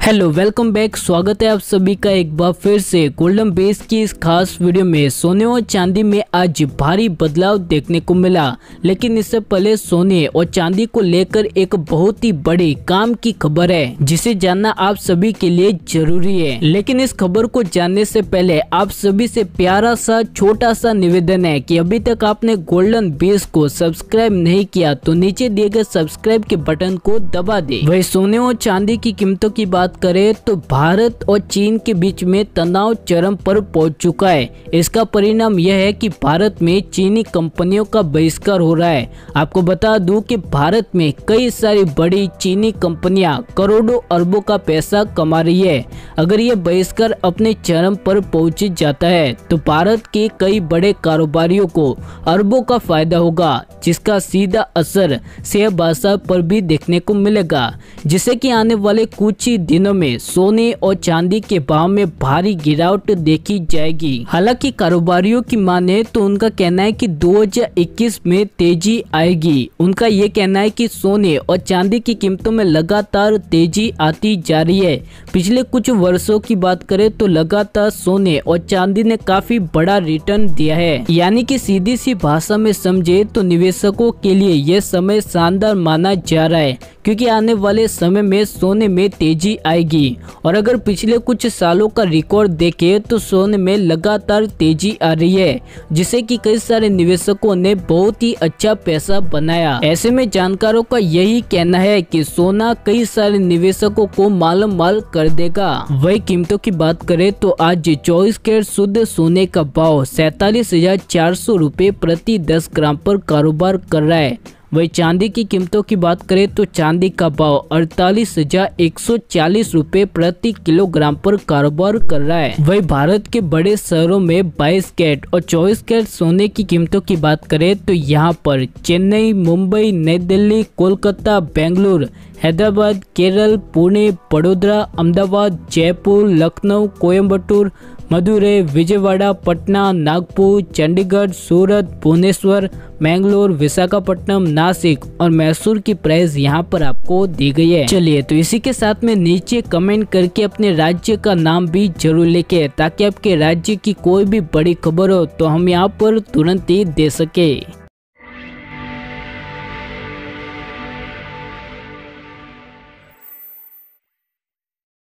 Hello welcome back. स्वागत है आप सभी का एक बार फिर से गोल्डन बेस की इस खास वीडियो में। सोने और चांदी में आज भारी बदलाव देखने को मिला, लेकिन इससे पहले सोने और चांदी को लेकर एक बहुत ही बड़ी काम की खबर है जिसे जानना आप सभी के लिए जरूरी है। लेकिन इस खबर को जानने से पहले आप सभी से प्यारा सा छोटा सा निवेदन है कि अभी तक आपने गोल्डन बेस को सब्सक्राइब नहीं किया तो नीचे दिए गए सब्सक्राइब के बटन को दबा दे। वही सोने और चांदी की कीमतों की बात करें तो भारत और चीन के बीच में तनाव चरम पर पहुंच चुका है। इसका परिणाम यह है कि भारत में चीनी कंपनियों का बहिष्कार हो रहा है। आपको बता दूं कि भारत में कई सारी बड़ी चीनी कंपनियां करोड़ों अरबों का पैसा कमा रही है। अगर ये बहिष्कार अपने चरम पर पहुंच जाता है तो भारत के कई बड़े कारोबारियों को अरबों का फायदा होगा, जिसका सीधा असर शेयर बाजार पर भी देखने को मिलेगा, जिससे कि आने वाले कुछ ही दिनों में सोने और चांदी के भाव में भारी गिरावट देखी जाएगी। हालांकि कारोबारियों की माने तो उनका कहना है कि 2021 में तेजी आएगी। उनका ये कहना है कि सोने और चांदी की कीमतों में लगातार तेजी आती जा रही है। पिछले कुछ वर्षों की बात करें तो लगातार सोने और चांदी ने काफी बड़ा रिटर्न दिया है। यानी कि सीधी सी भाषा में समझे तो निवेशकों के लिए यह समय शानदार माना जा रहा है, क्योंकि आने वाले समय में सोने में तेजी आएगी। और अगर पिछले कुछ सालों का रिकॉर्ड देखें तो सोने में लगातार तेजी आ रही है, जिससे कि कई सारे निवेशकों ने बहुत ही अच्छा पैसा बनाया। ऐसे में जानकारों का यही कहना है कि सोना कई सारे निवेशकों को माल कर देगा। वही कीमतों की बात करें तो आज 24 कैरेट शुद्ध सोने का भाव 47,400 रुपए प्रति 10 ग्राम पर कारोबार कर रहा है। वही चांदी की कीमतों की बात करें तो चांदी का भाव 48,140 रुपए प्रति किलोग्राम पर कारोबार कर रहा है। वही भारत के बड़े शहरों में 22 कैरेट और 24 कैरेट सोने की कीमतों की बात करें तो यहाँ पर चेन्नई, मुंबई, नई दिल्ली, कोलकाता, बेंगलुरु, हैदराबाद, केरल, पुणे, बड़ोदरा, अहमदाबाद, जयपुर, लखनऊ, कोयम्बटूर, मदुरै, विजयवाड़ा, पटना, नागपुर, चंडीगढ़, सूरत, भुवनेश्वर, मैंगलोर, विशाखापट्टनम, नासिक और मैसूर की प्राइस यहाँ पर आपको दी गई है। चलिए तो इसी के साथ में नीचे कमेंट करके अपने राज्य का नाम भी जरूर लिखे, ताकि आपके राज्य की कोई भी बड़ी खबर हो तो हम यहाँ पर तुरंत ही दे सके।